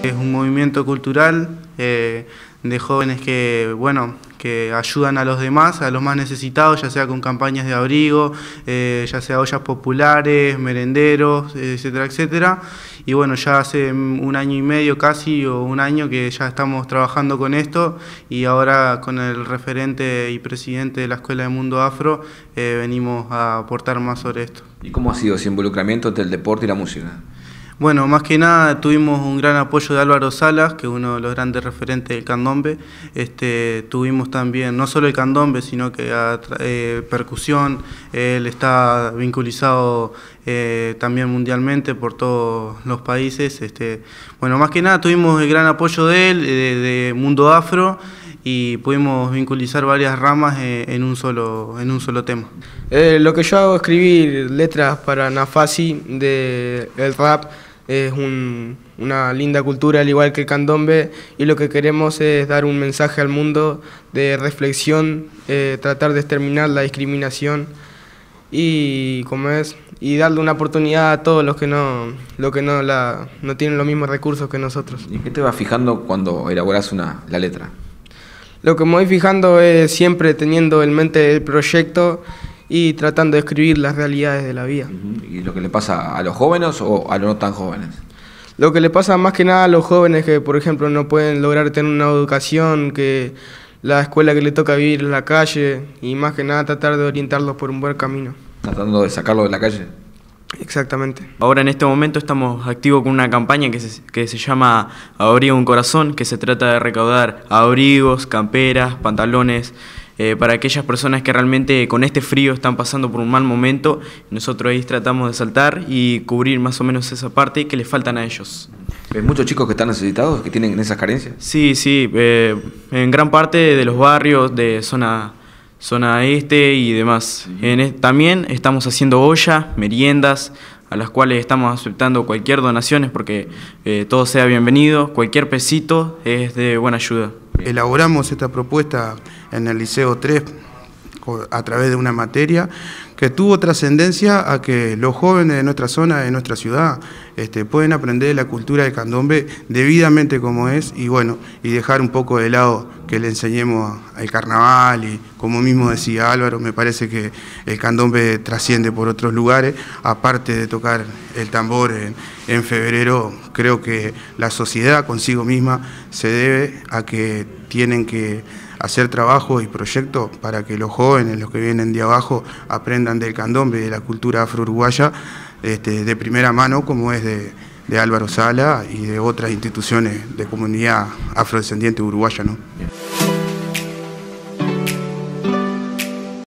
Es un movimiento cultural de jóvenes que ayudan a los demás, a los más necesitados, ya sea con campañas de abrigo, ya sea ollas populares, merenderos, etcétera, etcétera. Y bueno, ya hace un año y medio casi, o un año que ya estamos trabajando con esto, y ahora con el referente y presidente de la Escuela de Mundo Afro venimos a aportar más sobre esto. ¿Y cómo ha sido ese involucramiento entre el deporte y la música? Bueno, más que nada tuvimos un gran apoyo de Álvaro Salas, que es uno de los grandes referentes del candombe. Tuvimos también, no solo el candombe, sino que percusión. Él está vinculado también mundialmente por todos los países. Bueno, más que nada tuvimos el gran apoyo de él, de Mundo Afro, y pudimos vinculizar varias ramas en un solo tema. Lo que yo hago es escribir letras para Nafasi del rap. Es una linda cultura, al igual que el candombe, y lo que queremos es dar un mensaje al mundo de reflexión, tratar de exterminar la discriminación y darle una oportunidad a todos los que no tienen los mismos recursos que nosotros. ¿Y qué te vas fijando cuando elaboras la letra? Lo que me voy fijando es siempre teniendo en mente el proyecto y tratando de escribir las realidades de la vida. ¿Y lo que le pasa a los jóvenes o a los no tan jóvenes? Lo que le pasa más que nada a los jóvenes que, por ejemplo, no pueden lograr tener una educación, que la escuela que le toca vivir en la calle, y más que nada tratar de orientarlos por un buen camino. ¿Tratando de sacarlos de la calle? Exactamente. Ahora en este momento estamos activos con una campaña que se llama Abrigo un Corazón, que se trata de recaudar abrigos, camperas, pantalones, para aquellas personas que realmente con este frío están pasando por un mal momento. Nosotros ahí tratamos de saltar y cubrir más o menos esa parte que les faltan a ellos. ¿Ves muchos chicos que están necesitados, que tienen esas carencias? Sí, en gran parte de los barrios de zona este y demás. También estamos haciendo ollas, meriendas, a las cuales estamos aceptando cualquier donaciones porque todo sea bienvenido, cualquier pesito es de buena ayuda. Elaboramos esta propuesta en el Liceo 3 a través de una materia que tuvo trascendencia a que los jóvenes de nuestra zona, de nuestra ciudad, pueden aprender la cultura del candombe debidamente como es, y bueno, y dejar un poco de lado que le enseñemos al carnaval, y como mismo decía Álvaro, me parece que el candombe trasciende por otros lugares. Aparte de tocar el tambor en febrero, creo que la sociedad consigo misma se debe a que tienen que hacer trabajo y proyectos para que los jóvenes, los que vienen de abajo, aprendan del candombe, de la cultura afro-uruguaya, de primera mano, como es de Álvaro Sala y de otras instituciones de comunidad afrodescendiente uruguaya, ¿no?